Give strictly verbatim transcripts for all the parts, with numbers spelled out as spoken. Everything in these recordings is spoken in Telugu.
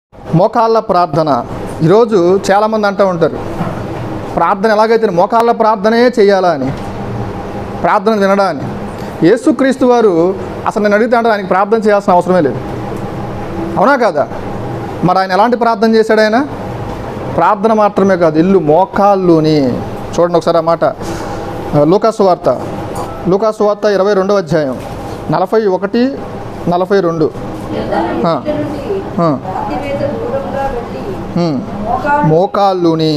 మోకాళ్ళ ప్రార్థన. ఈరోజు చాలామంది అంటూ ఉంటారు, ప్రార్థన ఎలాగైతే మోకాళ్ళ ప్రార్థనే చేయాలా అని, ప్రార్థన వినడా అని. యేసుక్రీస్తు వారు అసలు నేను అడిగితే అంటే ఆయనకి ప్రార్థన చేయాల్సిన అవసరమే లేదు, అవునా కాదా? మరి ఆయన ఎలాంటి ప్రార్థన చేశాడు? ఆయన ప్రార్థన మాత్రమే కాదు, ఇల్లు మోకాళ్ళుని. చూడండి ఒకసారి ఆ మాట, లూకాసు వార్త లూకాసు వార్త ఇరవై రెండవ అధ్యాయం నలభై ఒకటి నలభై రెండు. మోకాళ్ళుని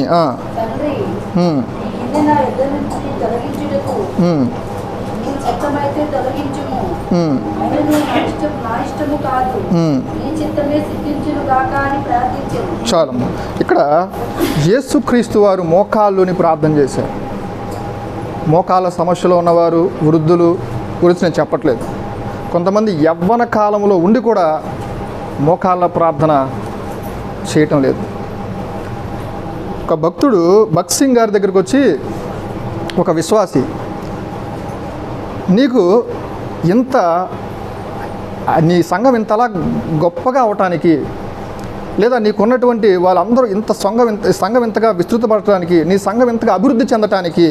చాలు. ఇక్కడ యేసుక్రీస్తు వారు మోకాళ్ళుని ప్రార్థన చేశారు. మోకాళ్ళ సమస్యలో ఉన్నవారు, వృద్ధులు గురించి నేను చెప్పట్లేదు. కొంతమంది యవ్వన కాలంలో ఉండి కూడా మోకాళ్ళ ప్రార్థన చేయటం లేదు. ఒక భక్తుడు భక్త్ సింగ్ గారి దగ్గరికి వచ్చి, ఒక విశ్వాసి, నీకు ఇంత నీ సంఘం ఇంతలా గొప్పగా అవటానికి, లేదా నీకున్నటువంటి వాళ్ళందరూ ఇంత సంఘం ఇంత సంఘం ఇంతగా విస్తృతపడటానికి, నీ సంఘం ఇంతగా అభివృద్ధి చెందటానికి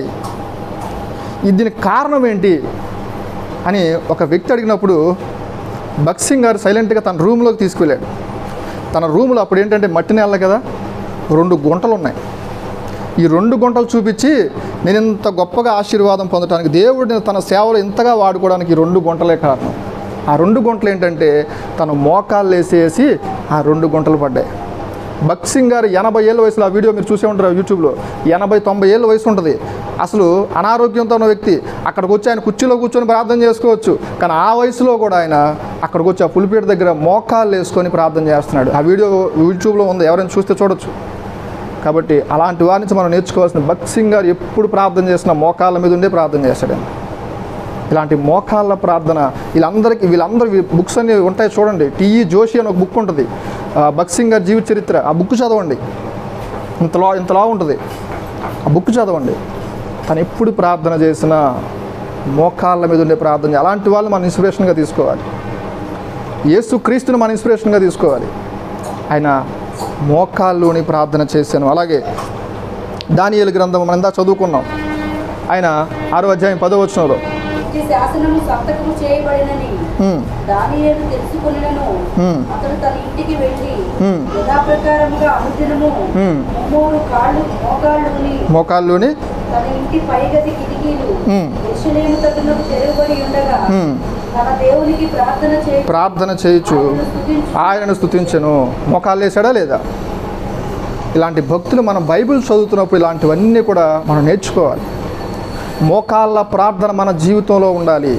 దీనికి కారణం ఏంటి అని ఒక వ్యక్తి అడిగినప్పుడు భక్త్ సింగ్ గారు సైలెంట్గా తన రూమ్లోకి తీసుకువెళ్ళాడు. తన రూమ్లో అప్పుడు ఏంటంటే మట్టి నేల కదా, రెండు గుంటలు ఉన్నాయి. ఈ రెండు గుంటలు చూపించి, నేను ఇంత గొప్పగా ఆశీర్వాదం పొందడానికి, దేవుడిని తన సేవలు ఇంతగా వాడుకోవడానికి ఈ రెండు గుంటలే కారణం. ఆ రెండు గుంటలు ఏంటంటే తను మోకాళ్ళు వేసేసి ఆ రెండు గుంటలు పడ్డాయి. భక్త్ సింగ్ గారు ఎనభై ఏళ్ళ వయసులో, ఆ వీడియో మీరు చూసే ఉంటారు యూట్యూబ్లో, ఎనభై తొంభై ఏళ్ళ వయసు ఉంటుంది. అసలు అనారోగ్యంతో ఉన్న వ్యక్తి అక్కడికి వచ్చి ఆయన కుర్చీలో కూర్చొని ప్రార్థన చేసుకోవచ్చు, కానీ ఆ వయసులో కూడా ఆయన అక్కడికి వచ్చి ఆ పులిపేట దగ్గర మోకాళ్ళు వేసుకొని ప్రార్థన చేస్తున్నాడు. ఆ వీడియో యూట్యూబ్లో ఉంది, ఎవరైనా చూస్తే చూడొచ్చు. కాబట్టి అలాంటి వారి నుంచి మనం నేర్చుకోవాల్సిన, భక్త్ సింగ్ గారు ఎప్పుడు ప్రార్థన చేసినా మోకాళ్ళ మీద ఉండే ప్రార్థన చేస్తాడు. ఇలాంటి మోకాళ్ళ ప్రార్థన వీళ్ళందరికీ, వీళ్ళందరూ బుక్స్ అన్నీ ఉంటాయి చూడండి. టిఈ జోషి అని ఒక బుక్ ఉంటుంది, భక్త్ సింగ్ గారి జీవిత చరిత్ర. ఆ బుక్ చదవండి, ఇంతలా ఇంతలా ఉంటుంది. ఆ బుక్ చదవండి. తను ఎప్పుడు ప్రార్థన చేసినా మోకాళ్ళ మీద ఉండే ప్రార్థన. అలాంటి వాళ్ళు మనం ఇన్స్పిరేషన్గా తీసుకోవాలి. యేసుక్రీస్తుని మన ఇన్స్పిరేషన్గా తీసుకోవాలి. ఆయన మోకాళ్ళుని ప్రార్థన చేశాను. అలాగే దానియేలు గ్రంథం మనం ఇందా చదువుకున్నాం. ఆయన ఆరో అధ్యాయం పదో వచనంలో శాసనము సంతకము చేయబడినని దానియేలు తెలుసుకొనినను అతడు తన ఇంటికి వెళ్ళి యథాప్రకారముగా అనుదినము మూడు కాళ్ళు మోకాళ్ళుని మోకాళ్ళుని తన ఇంటి పైగది కిటికీలు యెరూషలేము తట్టునకు తెరవబడి ఉండగా తన దేవునికి ప్రార్థన చేయి ప్రార్థన చేయొచ్చు ఆయనను స్తుతించెను. మోకాళ్ళు వేసాడా లేదా? ఇలాంటి భక్తులు మనం బైబిల్ చదువుతున్నప్పుడు ఇలాంటివన్నీ కూడా మనం నేర్చుకోవాలి. మోకాళ్ళ ప్రార్థన మన జీవితంలో ఉండాలి.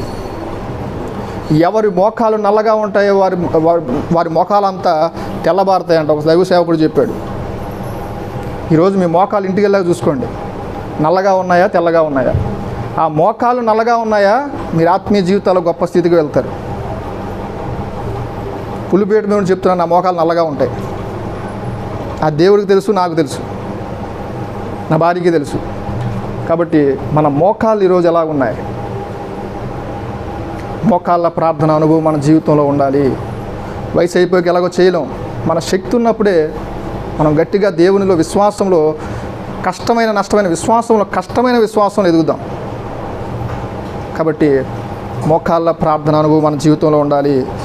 ఎవరి మోకాలు నల్లగా ఉంటాయో వారి వారి మోకాలంతా తెల్లబారుతాయంట ఒక దైవ సేవకుడు చెప్పాడు. ఈరోజు మీ మోకాలు ఇంటికి వెళ్ళాక చూసుకోండి, నల్లగా ఉన్నాయా తెల్లగా ఉన్నాయా? ఆ మోకాలు నల్లగా ఉన్నాయా, మీరు ఆత్మీయ జీవితాల్లో గొప్ప స్థితికి వెళ్తారు. పులిపేట మీద చెప్తున్నాను, నా మోకాలు నల్లగా ఉంటాయి. ఆ దేవుడికి తెలుసు, నాకు తెలుసు, నా భార్యకి తెలుసు. కాబట్టి మన మోకాళ్ళు ఈరోజు ఎలా ఉన్నాయి? మోకాళ్ళ ప్రార్థన అనుభవం మన జీవితంలో ఉండాలి. వయసు అయిపోయి ఎలాగో చేయలేం. మన శక్తి ఉన్నప్పుడే మనం గట్టిగా దేవునిలో విశ్వాసంలో, కష్టమైన నష్టమైన విశ్వాసంలో, కష్టమైన విశ్వాసంలో ఎదుగుదాం. కాబట్టి మోకాళ్ళ ప్రార్థన అనుభవం మన జీవితంలో ఉండాలి.